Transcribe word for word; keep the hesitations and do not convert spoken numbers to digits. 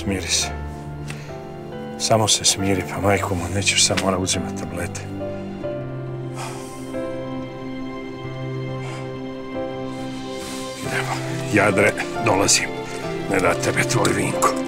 smiri se. Samo se smiri, pa majko mu, nećeš sam mora uzimati tablete. Idemo, Jadre, dolazim. Ne da tebe tvoj Vinko.